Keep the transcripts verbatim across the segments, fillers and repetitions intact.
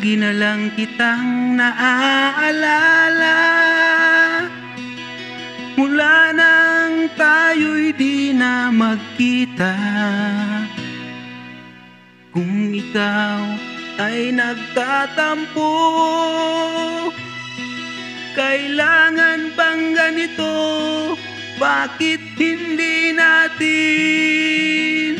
Lagi na lang kitang naaalala mula nang tayo'y di na magkita. Kung ikaw ay nagtatampo, kailangan bang ganito? Bakit hindi natin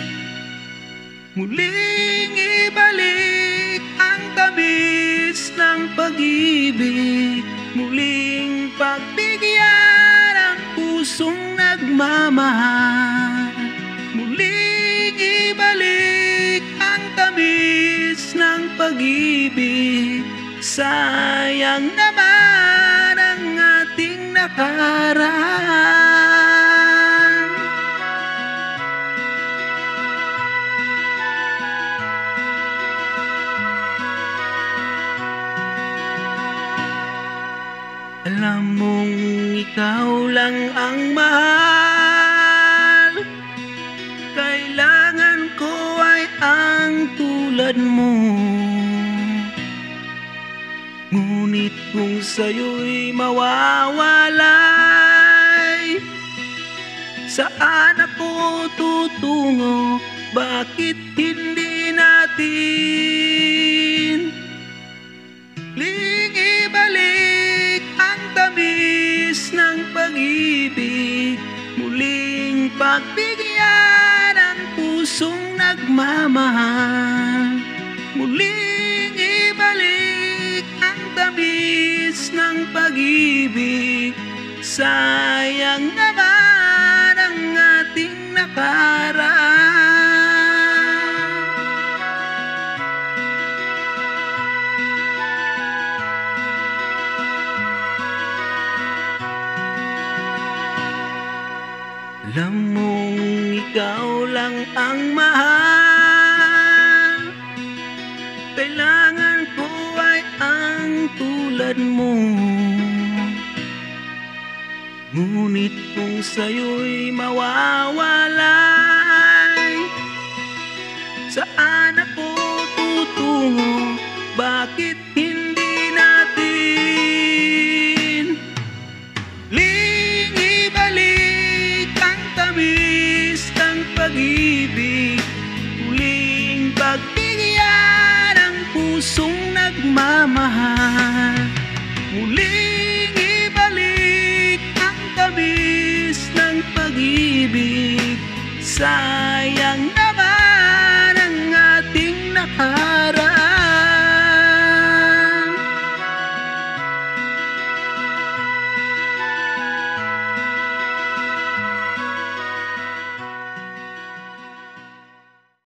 muling ibalik ang tamis ng pag-ibig, muling pagbigyan ang pusong nagmamahal, muling ibalik ang tamis ng pag-ibig. Sayang naman ang ating nakaraan. Alam mong ikaw lang ang mahal, kailangan ko ay ang tulad mo. Ngunit kung sa'yo'y mawawalay, saan ako tutungo? Bakit hindi natin muling ibalik ang tamis ng pag-ibig, muling pagbigyan ang pusong nagmamahal, muling ibalik ang tamis ng pag-ibig. Sayang naman ang ating nakaraan. Alam mong ikaw lang ang mahal, kailangan ko ay ang tulad mo. Ngunit kung sa'yo'y mawawalay, saan ako tutungo? Bakit hindi natin muling ibalik ang tamis ng pag-ibig, muling pagbigyan ang pusong nagmamahal, muling ibalik ang tamis ng pag-ibig. Sayang na